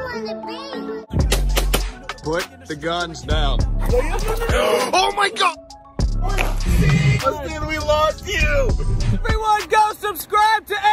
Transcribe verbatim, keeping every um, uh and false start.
wanna be. Put the guns down. Oh my God! Austin, we lost you! Everyone go subscribe to